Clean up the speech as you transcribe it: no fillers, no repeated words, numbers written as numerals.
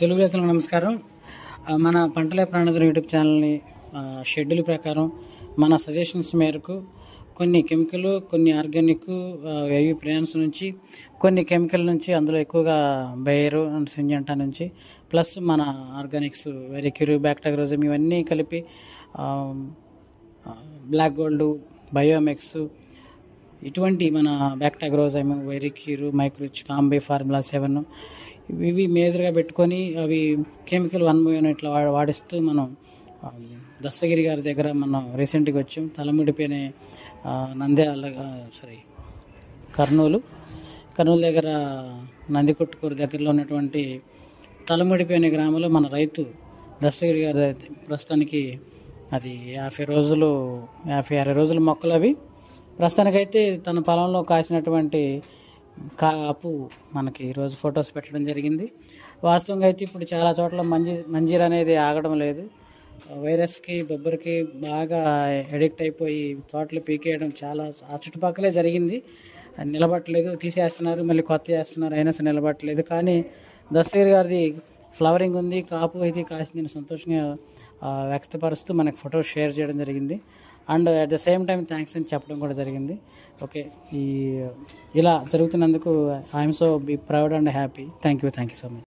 తెలుగు రైతులకు నమస్కారం. మన పంటలే ప్రాణులు యూట్యూబ్ ఛానల్ని షెడ్యూల్ ప్రకారం మన సజెషన్స్ మేరకు కొన్ని కెమికల్, కొన్ని ఆర్గానిక్, ఏవి ప్లాంట్స్ నుంచి, కొన్ని కెమికల్ నుంచి, అందులో ఎక్కువగా బైరు అండ్ సింజంటా నుంచి, ప్లస్ మన ఆర్గానిక్స్ వెరిక్యూర్, బ్యాక్టీరియాజం ఇవన్నీ కలిపి బ్లాక్ గోల్డ్, బయోమెక్స్, ఇటువంటి మన బ్యాక్టీరియాజం, వెరిక్యూర్, మైక్రోచ్, కాంబే, ఫార్ములా 7 ఇవి మేజర్గా పెట్టుకొని అవి కెమికల్ 1/1 ఇట్లా వాడిస్తూ మనం దస్తగిరి గారి దగ్గర మనం రీసెంట్గా వచ్చాం. తలముడిపోయిన నంద్యాల కర్నూలు దగ్గర నందికొట్టుకూరు దగ్గరలో ఉన్నటువంటి తలముడిపోయిన గ్రామంలో మన రైతు దస్తగిరి గారి ప్రస్తుతానికి అది 50-60 రోజుల మొక్కలు అవి. ప్రస్తుతానికైతే తన పొలంలో కాసినటువంటి కాపు మనకి ఈరోజు ఫొటోస్ పెట్టడం జరిగింది. వాస్తవంగా అయితే ఇప్పుడు చాలా చోట్ల మంజీర అనేది ఆగడం లేదు. వైరస్కి, బొబ్బరికి బాగా ఎడిక్ట్ అయిపోయి తోటలు పీకేయడం చాలా ఆ చుట్టుపక్కలే జరిగింది. నిలబట్టలేదు, తీసేస్తున్నారు, మళ్ళీ కొత్త చేస్తున్నారు, అయినా సరే నిలబట్టలేదు. కానీ దస్తగిరి గారిది ఫ్లవరింగ్ ఉంది, కాపు అయితే కాసిందని సంతోషంగా వ్యక్తపరుస్తూ మనకు ఫొటోస్ షేర్ చేయడం జరిగింది. And at the same time thanks అని చెప్పడం కూడా జరిగింది. ఓకే, ఇలా జరుగుతున్నందుకు I'm so be proud and happy. Thank you so much.